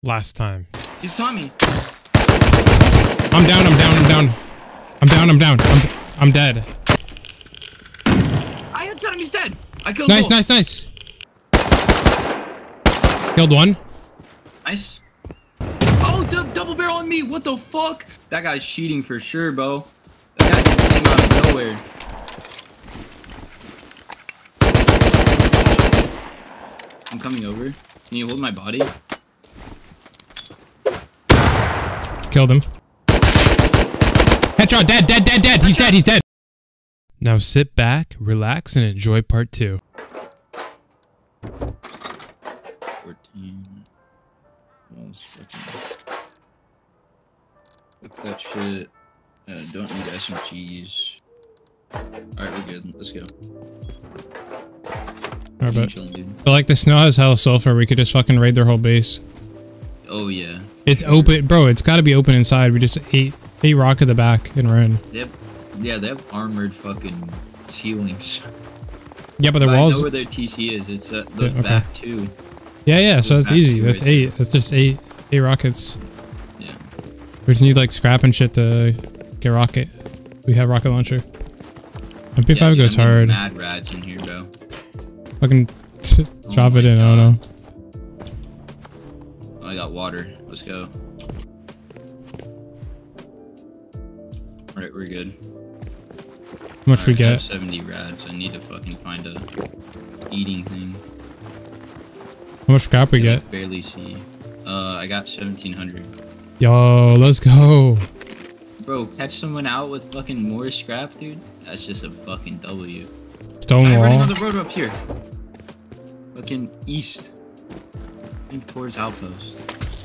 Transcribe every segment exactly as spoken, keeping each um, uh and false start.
Last time. He saw me. I'm down, I'm down, I'm down. I'm down, I'm down. I'm, I'm dead. I headshot him, he's dead. I killed him. Nice, nice, nice. Killed one. Nice. Oh, double barrel on me. What the fuck? That guy's cheating for sure, bro. That guy just came out of nowhere. I'm coming over. Can you hold my body? Killed him. Headshot, dead, dead, dead, dead. He's dead, he's dead. Now sit back, relax, and enjoy part two. fourteen. Look that shit. Uh, don't need S M Gs. Alright, we're good. Let's go. Alright, but I like the snow has hell sulfur. We could just fucking raid their whole base. Oh, yeah. It's open, bro. It's got to be open inside. We just ate, ate rock at the back and ran. They have, yeah, they have armored fucking ceilings. Yeah, but the but walls. I know where their T C is. It's at those yeah, okay. back two. Yeah, yeah. So those it's easy. right That's there. eight. That's just eight, eight rockets. Yeah. We just need like scrap and shit to get rocket. We have rocket launcher. M P five yeah, goes I mean, hard. Mad rats in here, bro. Fucking drop oh it in. God. Oh no. Oh, I got water. Let's go. Alright, we're good. How much All we right, I have get? seventy rads. I need to fucking find a eating thing. How much scrap we I get? barely see. Uh, I got seventeen hundred. Yo, let's go. Bro, catch someone out with fucking more scrap, dude. That's just a fucking W. Stone I'm running wall. on the road up here. Fucking east. I think towards Outpost.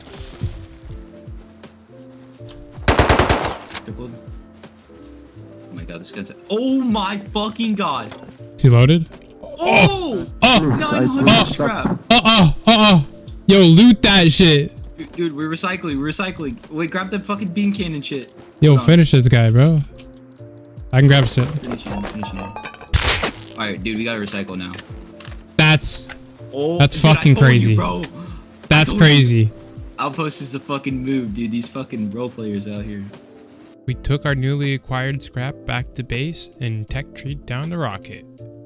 Tripled. Oh my god, this guy's. Oh my fucking god. Is he loaded? Oh! Oh! nine hundred Oh! scrap. Uh oh! Uh oh! Yo, loot that shit. Dude, we're recycling. We're recycling. Wait, grab that fucking bean can and shit. Yo, Hold on. finish this guy, bro. I can grab shit. Finish him. Finish him. Alright, dude, we gotta recycle now. That's Oh, That's dude, I fucking told you, crazy. bro. that's told you. crazy. Outpost is the fucking move, dude. These fucking role players out here. We took our newly acquired scrap back to base and tech treat down the rocket.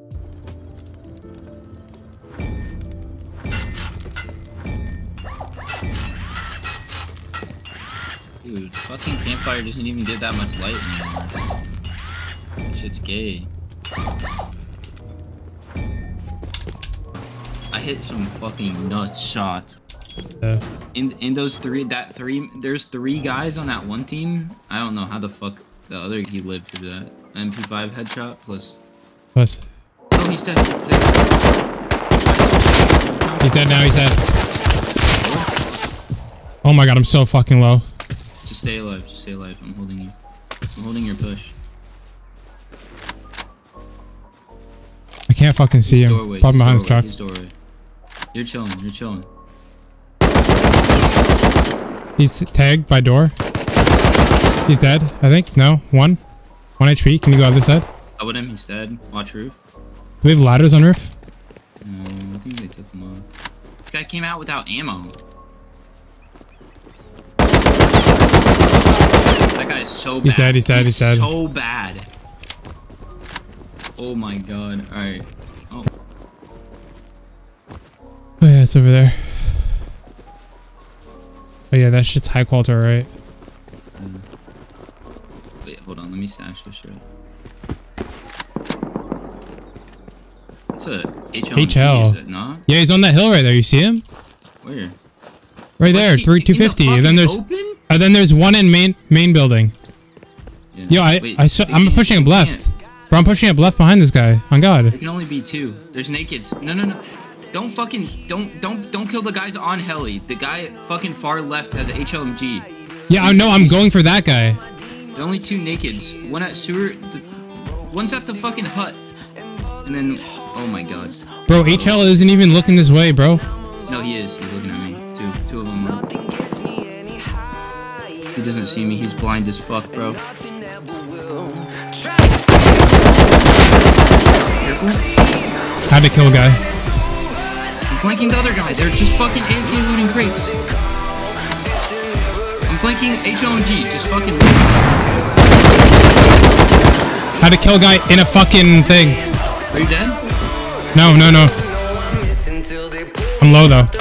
Dude, fucking campfire doesn't even get that much light anymore. That shit's gay. I hit some fucking nuts shot. Uh, In in those three, that three, there's three guys on that one team. I don't know how the fuck the other he lived through that. M P five headshot plus. plus, Oh, he's dead. He's dead. he's dead now. He's dead. Oh my god, I'm so fucking low. Just stay alive. Just stay alive. I'm holding you. I'm holding your push. I can't fucking see him. Doorway. Probably behind his doorway, truck. He's doorway. You're chilling. You're chilling. He's tagged by door. He's dead, I think. No, one. One H P. Can you go other side? I would him. He's dead. Watch roof. Do we have ladders on roof? No, I think they took him off. This guy came out without ammo. That guy is so bad. He's dead, he's dead, he's dead. So bad. Oh my god. Alright. Oh. Oh yeah, it's over there. Oh yeah, that shit's high quality, right? Mm. Wait, hold on. Let me stash this shit. That's a H L. H L. Is it not? Yeah, he's on that hill right there. You see him? Where? Right there, he- three in two the fifty. And then fucking there's open? and then there's one in main main building. Yeah. Yo, I Wait, I saw, they I'm can't- pushing up they left. can't. Bro, I'm pushing up left behind this guy. On God. There can only be two. There's nakeds. No, no, no. Don't fucking don't don't don't kill the guys on heli. The guy fucking far left has an H L M G. Yeah, I know. I'm going for that guy. There are only two nakeds. One at sewer. The, one's at the fucking hut. And then, oh my god. Bro, H L isn't even looking this way, bro. No, he is. He's looking at me. Two, two of them. Are. He doesn't see me. He's blind as fuck, bro. Careful. Had to kill a guy. I'm flanking the other guy. They're just fucking A K looting crates. flanking H L M G. Just fucking. How to kill a guy in a fucking thing. Are you dead? No, no, no. I'm low though.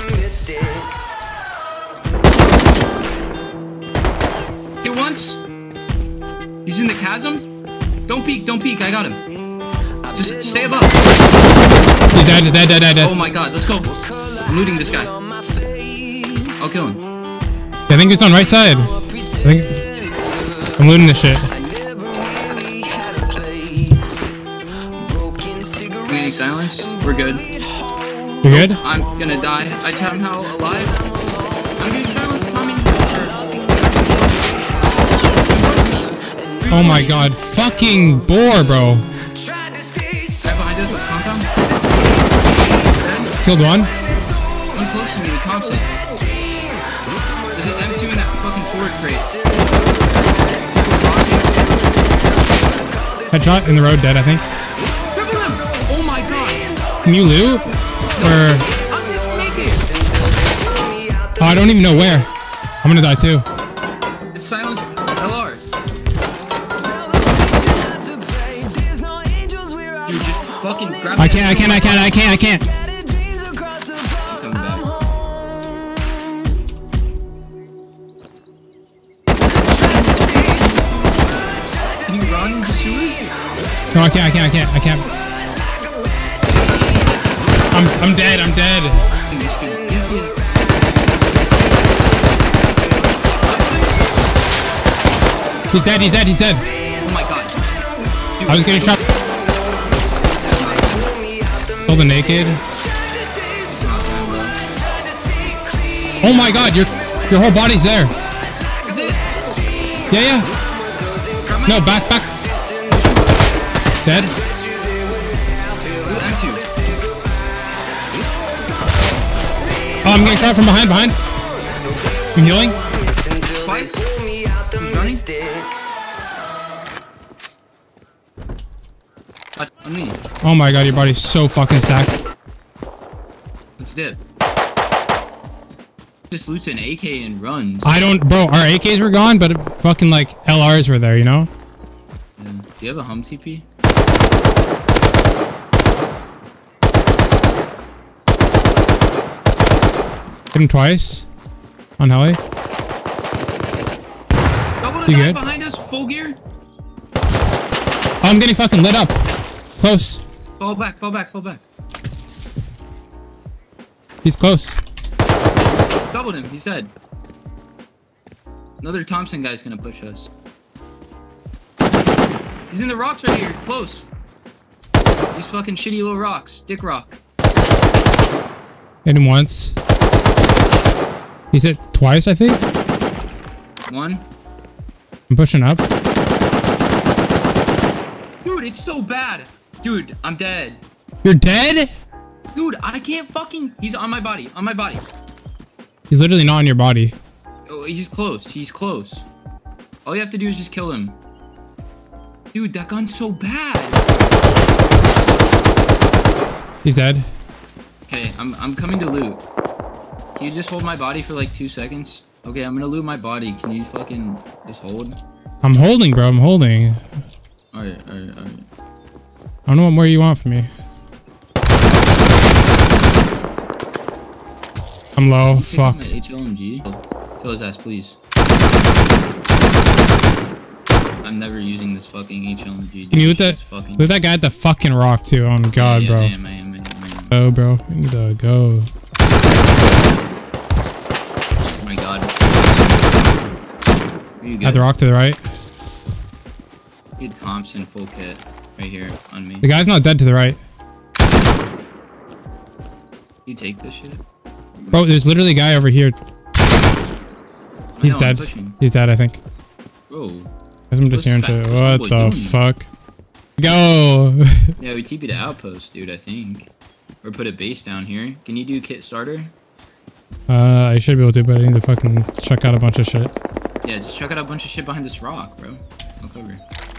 Hit once. He's in the chasm. Don't peek, don't peek. I got him. Just stay above. He's dead, dead, dead, dead, dead. Oh my god, let's go. I'm looting this guy. I'll kill him. Yeah, I think it's on right side. I think I'm looting this shit. I'm getting silenced. We're good. You good? I'm gonna die. I somehow alive. I'm getting silenced, Tommy. Oh my god, fucking boar, bro. Right behind us with compound. Killed one. One close to me with Thompson. There's an M two in that fucking forward crate. Headshot in the road, dead, I think. Triple him! Oh my god! Can you loot? Or I'm naked! oh, I don't even know where. I'm gonna die too. It's silenced L R. Dude, just fucking grab I can't, I can't, I can't, I can't, I can't. Coming back. Can you run to sewer? No, I can't, I can't, I can't, I can't. I'm, I'm dead, I'm dead. Yes, yes. He's dead, he's dead, he's dead. Oh my god. Dude, I was getting shot. Kill the naked. Oh my god, your your whole body's there. Is it? Yeah, yeah. No, back, back. Dead. Ooh, M two. Oh, I'm getting shot from behind, behind. I'm healing. Twice. He's running. Watch on me. Oh my god, your body's so fucking stacked. Let's dip. Just loots an A K and runs. I don't, bro, our A Ks were gone, but fucking like L Rs were there, you know? Yeah. Do you have a hum T P? Hit him twice. On heli. Double the You guy good? behind us, full gear. Oh, I'm getting fucking lit up. Close. Fall back, fall back, fall back. He's close. Doubled him, he's dead. Another Thompson guy's gonna push us. He's in the rocks right here, close. These fucking shitty little rocks. Dick rock. Hit him once. He's hit twice, I think. One. I'm pushing up. Dude, it's so bad. Dude, I'm dead. You're dead? Dude, I can't fucking... He's on my body, on my body. He's literally not on your body. Oh, he's close, he's close. All you have to do is just kill him. Dude, that gun's so bad. He's dead. Okay, I'm, I'm coming to loot. Can you just hold my body for like two seconds? Okay, I'm gonna loot my body. Can you fucking just hold? I'm holding, bro. I'm holding. Alright, alright, alright. I don't know what more you want from me. I'm low. Fuck. My H L M G. Kill his ass, please. I'm never using this fucking H L M G. Dude. Can you loot that? It's fucking... Loot that guy at the fucking rock too. On God, yeah, yeah, bro. I am, I am, I am, I am. Go, bro. We need to go. Oh my god. Are you good? At the rock to the right. Good Thompson full kit right here on me. The guy's not dead to the right. You take this shit? Bro, there's literally a guy over here. He's know, I'm dead. pushing. He's dead, I think. Bro. I'm just hearing What's shit. that- What what's the my boy doing? fuck? Go! Yeah, we T P'd the outpost, dude, I think. Or put a base down here. Can you do kit starter? uh, I should be able to, but I need to fucking check out a bunch of shit. Yeah, just check out a bunch of shit behind this rock, bro. Look over.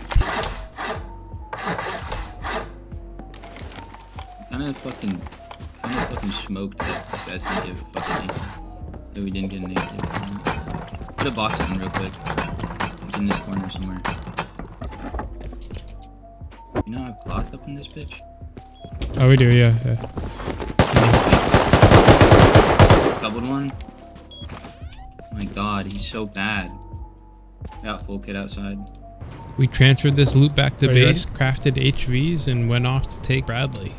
Kind of fucking, kind of fucking smoked that this guy's gonna give a fucking. That we didn't get an A K. Put a box in real quick. It's in this corner somewhere. You know I have cloth up in this bitch? Oh, we do, yeah. yeah. Doubled one. Oh my god, he's so bad. I got full kit outside. We transferred this loot back to Are base, crafted H Vs, and went off to take Bradley.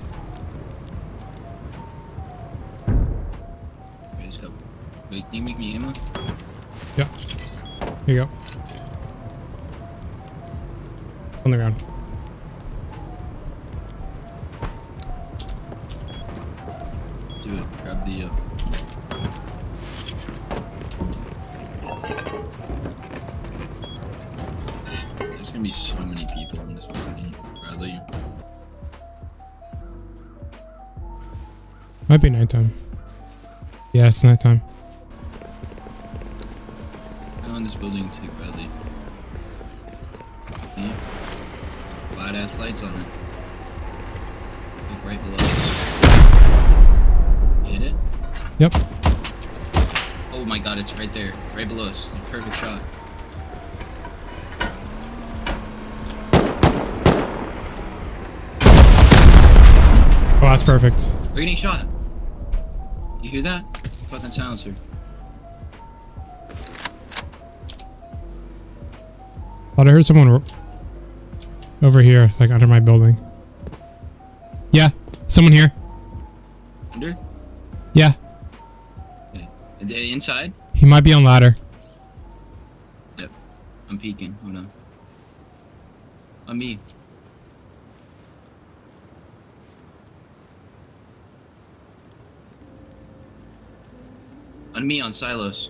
Okay, let's go. Wait, can you make me ammo? Yeah. Here you go. On the ground. Do it. Grab the, uh... There's gonna be so many people in this fucking Bradley. Might be nighttime. Yeah, it's nighttime. Go in this building too, Bradley. See? Wide ass lights on it. Like right below us. Hit it? Yep. Oh my god, it's right there. Right below us. It's a perfect shot. Oh, that's perfect. We're getting shot. You hear that? Fucking silencer. Thought I heard someone over here, like under my building. Yeah, someone here. Under? Yeah, Okay. Are they inside? he might be on ladder. Yep. I'm peeking. Hold on. On me. On me on silos.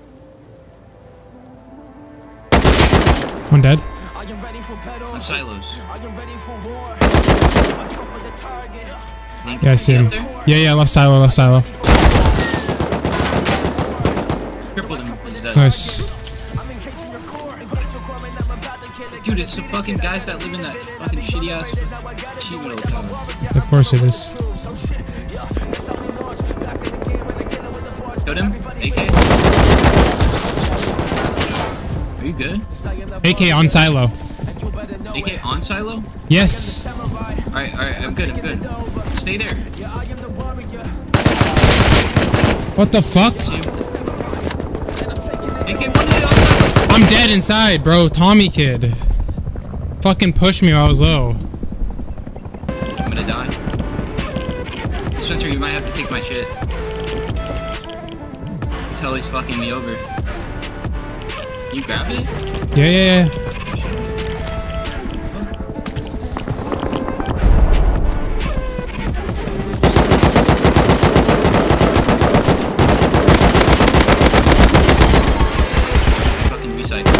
One dead. On silos. Think- Yeah, I see is he him. up there? Yeah, yeah, left silo, left silo. Crippled him. He's dead. Nice. Dude, it's the fucking guys that live in that fucking shitty ass cheap little town. Of course it is. Killed him? A K? Are you good? A K on silo. A K on silo? Yes. Alright, alright, I'm good, I'm good. Stay there. What the fuck? See him? A K one hit on silo. I'm dead inside, bro. Tommy kid. Fucking pushed me while I was low. I'm gonna die. Spencer, you might have to take my shit. This hell he's fucking me over. Can you grab it? Yeah, yeah, yeah. Fucking recycle.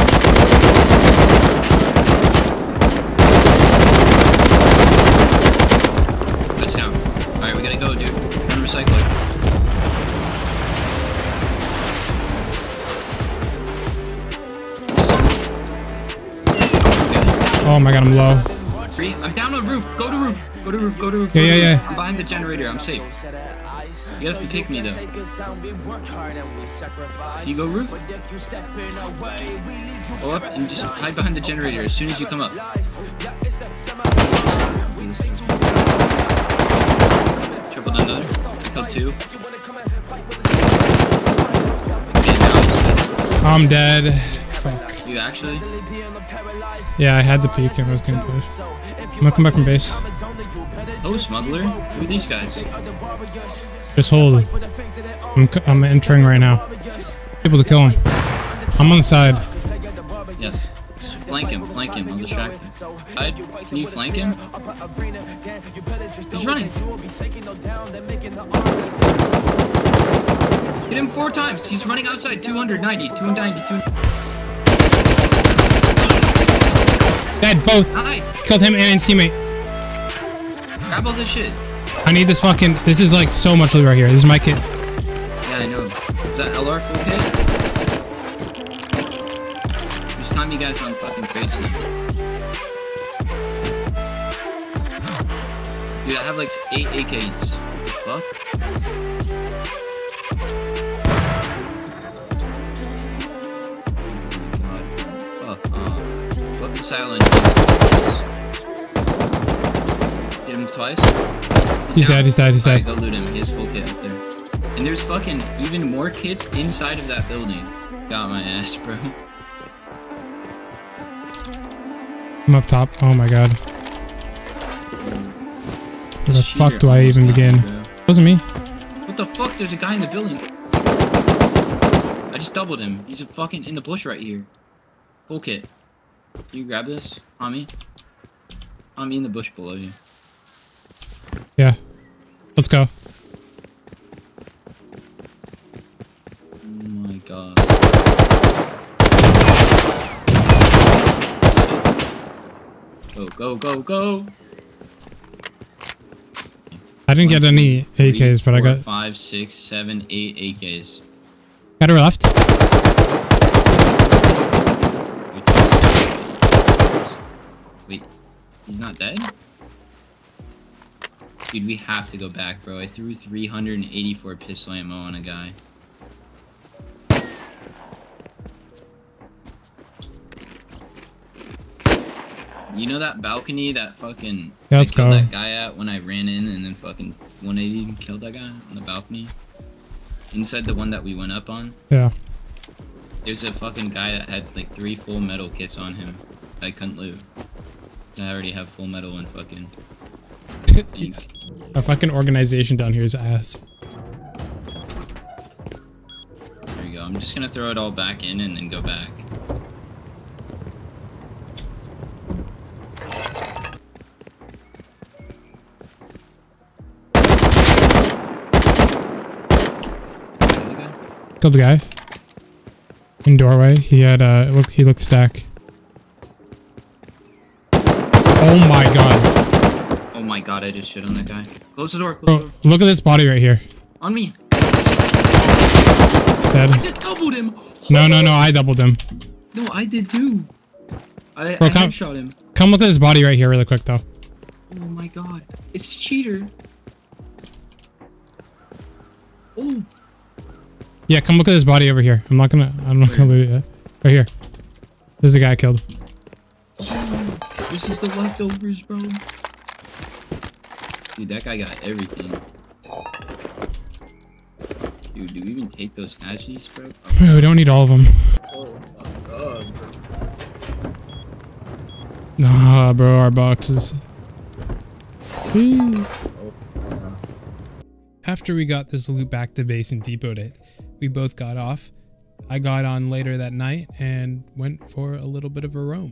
That's down. Alright, we gotta go, dude. Run recycler. Oh my god, I'm low. Three. I'm down on roof. Go to roof. Go to roof. Go to roof. Yeah, go to yeah, roof. yeah. I'm behind the generator. I'm safe. You have to pick me though. You go roof. Go up and just hide behind the generator as soon as you come up. Triple down another. Killed two. Okay, now I'm dead. Fuck. you actually. Yeah, I had the peek and I was gonna push. I'm gonna come back from base. Oh, smuggler. Who are these guys? Just hold. I'm, c I'm entering right now. Able to kill him. I'm on the side. Yes. Just flank him. Flank him. I'll distract him. Side. Can you flank him? He's running. Hit him four times. He's running outside. two ninety. two ninety. two Dead, both. Nice. Killed him and his teammate. Grab all this shit. I need this fucking. This is like so much loot right here. This is my kit. Yeah, I know. Is that L R full kit? There's time you guys on fucking crazy. Dude, I have like eight A Ks. What the fuck? silent. Hit him twice. He's, he's dead, he's dead, he's dead. Go loot him. He has full kit up there. And there's fucking even more kits inside of that building. Got my ass, bro. I'm up top. Oh my god. Where the fuck do I even begin? It wasn't me. What the fuck? There's a guy in the building. I just doubled him. He's a fucking in the bush right here. Full kit. Can you grab this on me? On me in the bush below you. Yeah. Let's go. Oh my god. Go, go, go, go! I didn't One, get any A Ks, three, but four, I got... five, six, seven, eight A Ks. Got her left. Wait, he's not dead? Dude, we have to go back, bro. I threw three hundred eighty-four pistol ammo on a guy. You know that balcony that fucking yeah, let's I killed go. that guy at when I ran in and then fucking one eighty and killed that guy on the balcony? Inside the one that we went up on? Yeah. There's a fucking guy that had like three full metal kits on him. I couldn't loot. I already have full metal and fucking... Our fucking organization down here is ass. There you go. I'm just gonna throw it all back in and then go back. Killed the guy. In doorway. He had uh look he looked stack. Oh my god. Oh my god, I just shit on that guy. Close the door, close Bro, the door. Look at this body right here. On me. Dead. I just doubled him. No, no, no, I doubled him. No, I did too. I, Bro, I come, headshot him. Come look at this body right here really quick though. Oh my god. It's a cheater. Oh. Yeah, come look at this body over here. I'm not gonna I'm not gonna loot it yet. Right here. This is the guy I killed. Oh, this is the leftovers, bro. Dude, that guy got everything. Dude, do we even take those ashies, bro? Oh. We don't need all of them. Oh my god. Nah, bro, our boxes. Woo. After we got this loot back to base and depoted it, we both got off. I got on later that night and went for a little bit of a roam.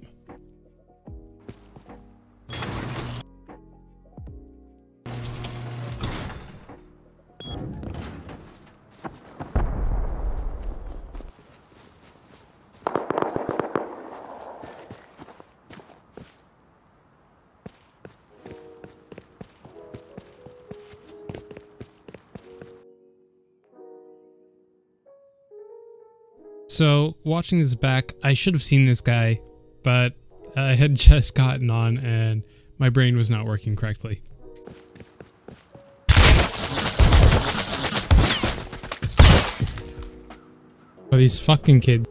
So, watching this back, I should have seen this guy, but I had just gotten on and my brain was not working correctly. Oh, these fucking kids.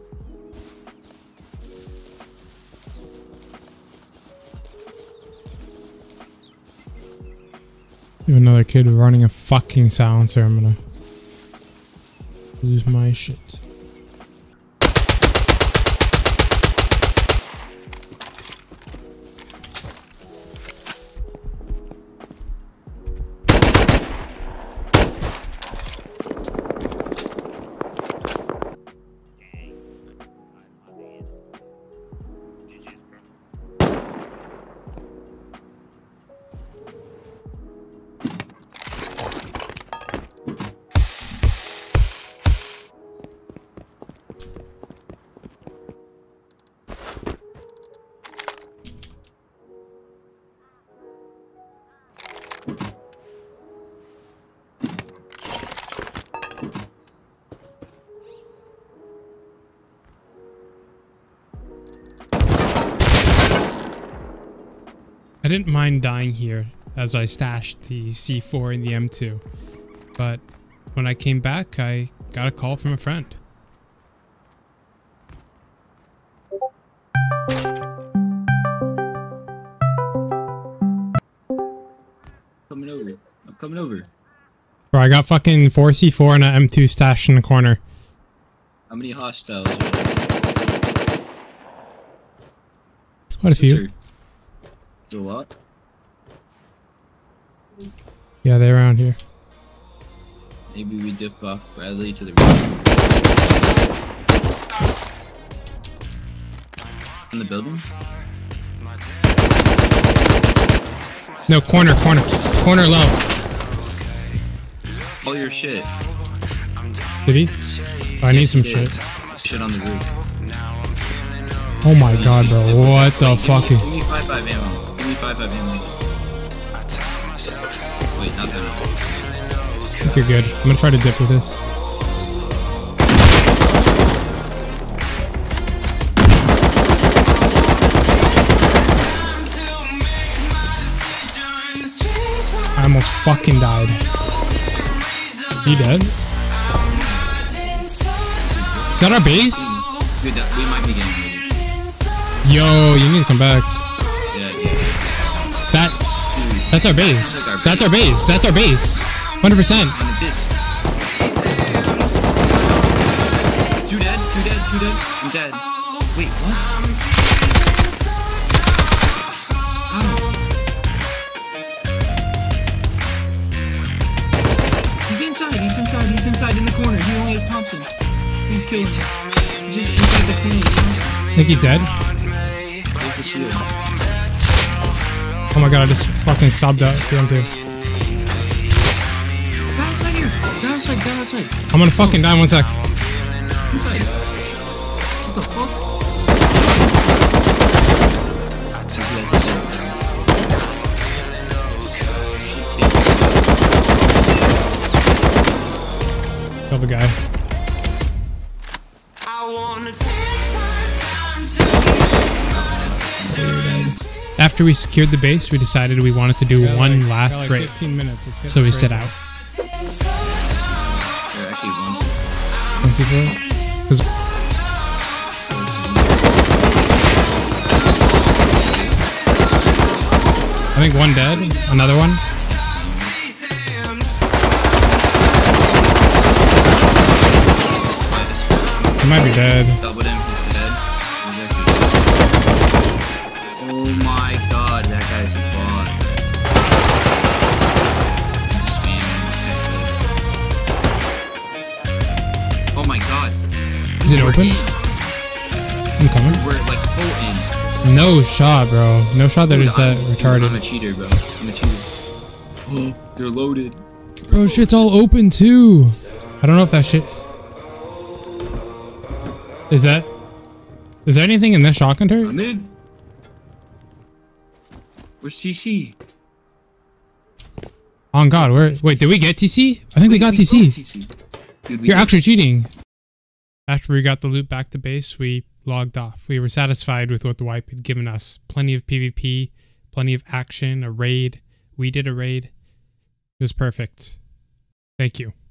Another kid running a fucking silencer. I'm gonna lose my shit. I didn't mind dying here as I stashed the C four and the M two, but when I came back, I got a call from a friend. over. Bro, I got fucking four C four and an M two stashed in the corner. How many hostiles? Quite a few. Is there a lot? Yeah, they're around here. Maybe we dip off Bradley to the right. In the building? No, corner, corner. Corner low. All your shit. Did he? Oh, I need some shit. Shit on the roof. Oh my god, bro. What the Wait, fuck? Give me, give me five five ammo. Give me five five ammo. Wait, not that. I think you're good. I'm gonna try to dip with this. I almost fucking died. He dead? Is that our base? Dude, that, we might be getting ready. Yo, you need to come back. Yeah, yeah. That, that's our base. That's our base. That's our base. one hundred percent. Two dead, two dead, two dead. I'm dead. Wait, what? How? He's inside, he's inside, he's inside in the corner. He only has Thompson. Please kill him. He's just inside the corner. I think he's dead. Oh my god, I just fucking subbed out to him too. Go outside here. Go outside, go outside. I'm gonna fucking die in one sec. Inside. What the fuck? Kill the guy. After we secured the base, we decided we wanted to do Got one like, last got like raid. fifteen minutes. Let's get So we this set raid out. They're actually one. one C four? 'Cause I think one dead. Another one. He might be dead. Doubled him, he's dead. He's actually dead. Oh my god, that guy's a bot. He's spamming. Oh my god. Is it open? I'm coming. We're like full in. No shot, bro. No shot that Dude, is that I'm- dude, retarded. I'm a cheater, bro. I'm a cheater. Oh, they're loaded. Bro, shit's all open too. I don't know if that shit. Is that? Is there anything in this shotgun turret? I'm in. Where's C C? On God, where? Wait, did we get T C? I think we got T C. Dude, we You're did. actually cheating. After we got the loot back to base, we logged off. We were satisfied with what the wipe had given us. Plenty of PvP, plenty of action, a raid. We did a raid. It was perfect. Thank you.